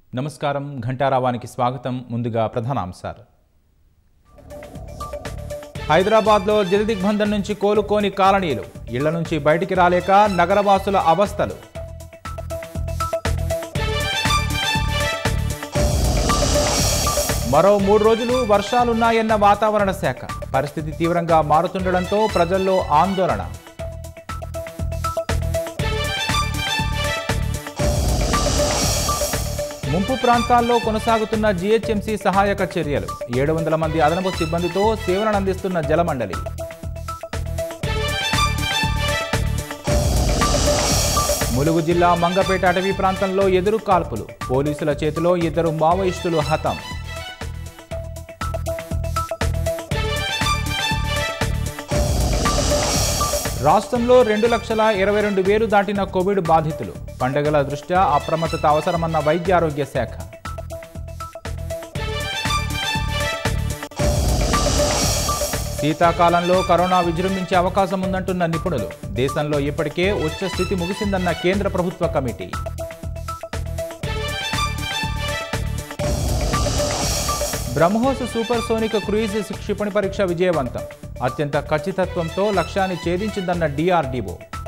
నమస్కారం ఘంటారావానికి స్వాగతం. ముందుగా ప్రధానాంశాలు. హైదరాబాద్లో జలదిగ్బంధం నుంచి కోలుకోని కాలనీలు, ఇళ్ల నుంచి బయటికి రాలేక నగరవాసుల అవస్థలు. మరో 3 రోజులు వర్షాలున్నాయన్న వాతావరణ శాఖ. పరిస్థితి తీవ్రంగా మారుతుండడంతో ప్రజల్లో ఆందోళన. ముంపు ప్రాంతాల్లో కొనసాగుతున్న జీహెచ్ఎంసీ సహాయక చర్యలు. 700 మంది అదనపు సిబ్బందితో సేవలనందిస్తున్న జలమండలి. ములుగు జిల్లా మంగపేట అటవీ ప్రాంతంలో ఎదురు కాల్పులు. పోలీసుల చేతిలో 2 మావోయిస్టులు హతం. రాష్ట్రంలో 2,22,000 దాటిన కోవిడ్ బాధితులు. పండుగల దృష్ట్యా అప్రమత్తత అవసరమన్న వైద్య ఆరోగ్య శాఖ. శీతాకాలంలో కరోనా విజృంభించే అవకాశం ఉందంటున్న నిపుణులు. దేశంలో ఇప్పటికే ఉచ్చ స్థితి ముగిసిందన్న కేంద్ర ప్రభుత్వ కమిటీ. బ్రహ్మోస్ సూపర్సోనిక్ క్రూయిజ్ క్షిపణి పరీక్ష విజయవంతం. అత్యంత ఖచ్చితత్వంతో లక్ష్యాన్ని ఛేదించిందన్న DRDO.